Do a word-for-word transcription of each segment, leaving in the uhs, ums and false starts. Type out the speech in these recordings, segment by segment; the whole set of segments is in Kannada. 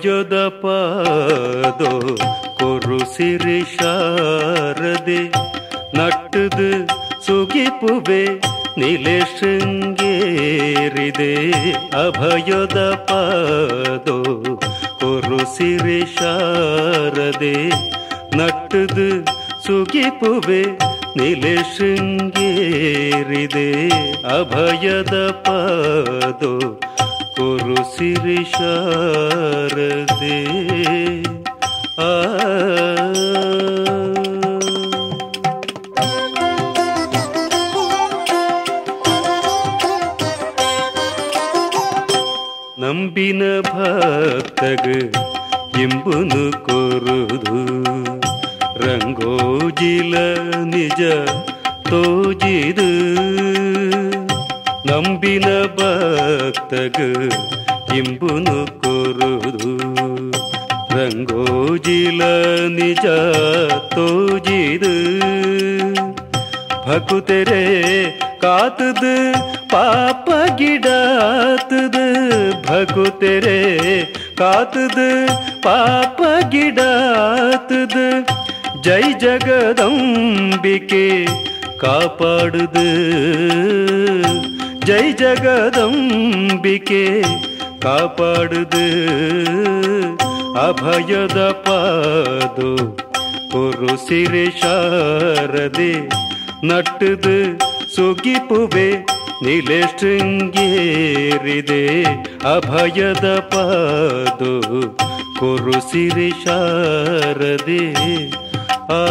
ಅಭಯದ ಪಾದೋ ಕೊರು ಸಿರಿ ಶಾರದೆ ನಟ್ಟದು ಸುಗಿಪುವೆ ನಿಲೆ ಶೃಂಗೇರಿದೆ ಅಭಯದ ಪಾದೋ ಕೊರು ಸಿರಿ ಶಾರದೆ ನಟ್ಟದು ಸುಗಿಪುವೆ ನಿಲೆ ಶೃಂಗೇರಿದೆ ಅಭಯದ ಪಾದೋ ಕೊರು ಸಿರಿ ಶಾರದೆ ಆ ನಂಬಿನ ಭಕ್ತಗ ಎಂಬುನು ಕೊರುದು ರಂಗೋಜಿಲ ನಿಜ ತೋಜಿದು ನಂಬಿನ ಭಕ್ತಗ ಎಂಬುನು ಕೊರುದು ರಂಗೋಜಿಲ ನಿಜ ತೋಜಿದು ಭಕುತೆರೆ ಕಾತದ ಪಾಪ ಗಿಡಾತದ ಭಕುತೆರೆ ಕಾತದ ಪಾಪ ಗಿಡಾತದ ಜೈ ಜಗದಂಬಿಕೆ ಕಾಪಾಡುದ ಜೈ ಜಗದಂಬಿಕೆ ಕಾಪಾಡುದ ಅಭಯದ ಪಾದೋ ಕೊರು ಸಿರಿ ಶಾರದೆ ನಟ್ಟದು ಸುಗಿಪುವೆ ನಿಲೆ ಶೃಂಗೇರಿದೆ ಅಭಯದ ಪಾದೋ ಕೊರು ಸಿರಿ ಶಾರದೆ ಆ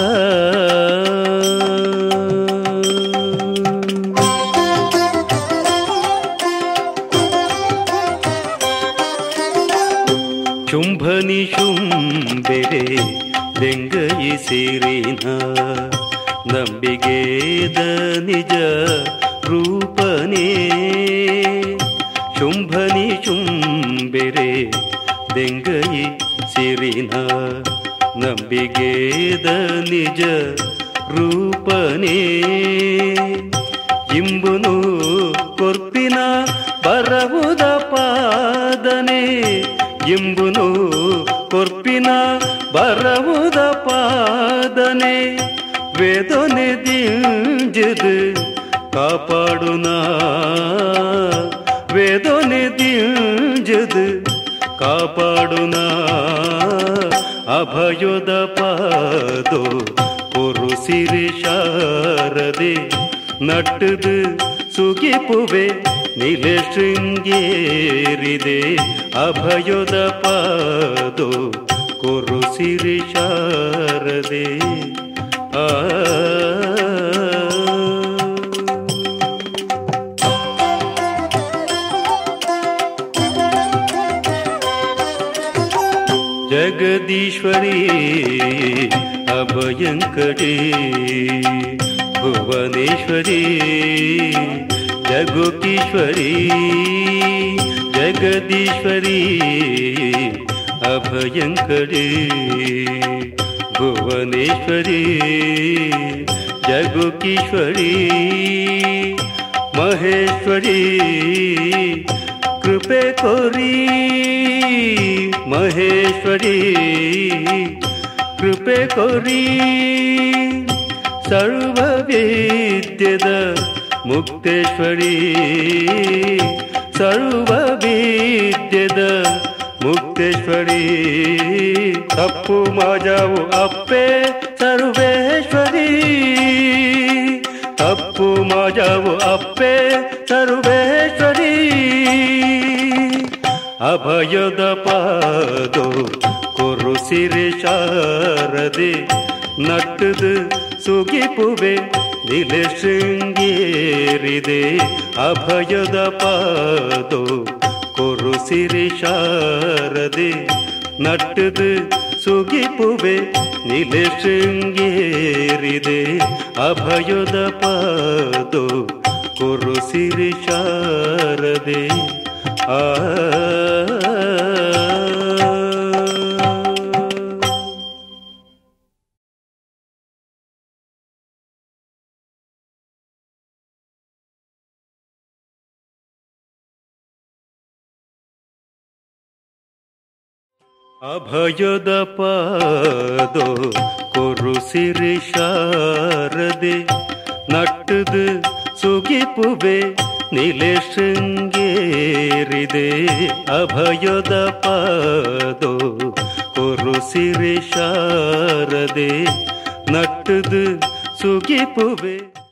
ಶುಂಭನಿ ಶುಂಬೆರೆ ದೆಂಗಯಿಸಿರಿನ ನಂಬಿಗೇದ ನಿಜ ರೂಪನೇ ಶುಂಭನಿ ಶುಂಬೆರೆ ದೆಂಗಯಿ ಸಿರಿನ ನಂಬಿಗೇದ ನಿಜ ರೂಪನೇ ಇಂಬುನು ಕೊರ್ಪಿನ ಬರವುದ ಪಾದನೆ ಇಂಬುನು ಕೊರ್ಪಿನ ಬರವುದ ಪಾದನೆ ವೇದನೆ ದಿಂಜದು ಕಾಪಾಡುನಾ ವೇದನೆ ದಿಂಜದು ಕಾಪಾಡುನಾ ಅಭಯದ ಪಾದೋ ಕೊರು ಸಿರಿ ಶಾರದೆ ನಟ್ಟದು ಸುಗಿಪುವೆ ನಿಲೆ ಶೃಂಗೇರಿದೆ ಅಭಯದ ಪಾದೋ ಕೊರು ಸಿರಿ ಶಾರದೆ ಆ ಜಗದೀಶ್ವರಿ ಅಭಯಂಕರಿ ಭುವನೇಶ್ವರಿ ಜಗುಕೀಶ್ವರಿ ಜಗದೀಶ್ವರಿ ಅಭಯಂಕರಿ ಭುವನೇಶ್ವರಿ ಜಗುಕೀಶ್ವರಿ ಮಹೇಶ್ವರಿ ಕೃಪೆ ಕೋರಿ ಮಹೇಶ್ವರಿ ಕೃಪೆ ಕೋರಿ ಸರ್ವ ವಿದ್ಯದ ಮುಕ್ತೇಶ್ವರಿ ಸರ್ವ ವಿದ್ಯದ ಮುಕ್ತೇಶ್ವರಿ ತಪ್ಪು ಮಾಜಾವು ಅಪ್ಪೆ ಸರ್ವೇಶ್ವರಿ ತಪ್ಪು ಮಾಜಾವು ಅಪ್ಪೆ ಸರ್ವೇಶ್ವರಿ ಅಭಯದ ಪಾದೋ ಕೊರು ಸಿರಿ ಶಾರದೆ ನಟ್ಟದು ಸುಗಿಪುವೆ ನಿಲೆ ಶೃಂಗೇರಿದೆ ಅಭಯದ ಪಾದೋ ಕೊರು ಸಿರಿ ಶಾರದೆ ನಟ್ಟದು ಸುಗಿಪುವೆ ನಿಲೆ ಶೃಂಗೇರಿದೆ ಅಭಯದ ಪಾದೋ ಕೊರು ಸಿರಿ ಶಾರದೆ ಆ ಅಭಯದ ಪಾದೋ ಕೊರು ಸಿರಿ ಶಾರದೆ ನಟ್ಟದು ಸುಗಿಪುವೆ ನಿಲೆ ಶೃಂಗೇರಿದೆ. ಅಭಯದ ಪಾದೋ ಕೊರು ಸಿರಿ ಶಾರದೆ ನಟ್ಟದು ಸುಗಿಪುವೆ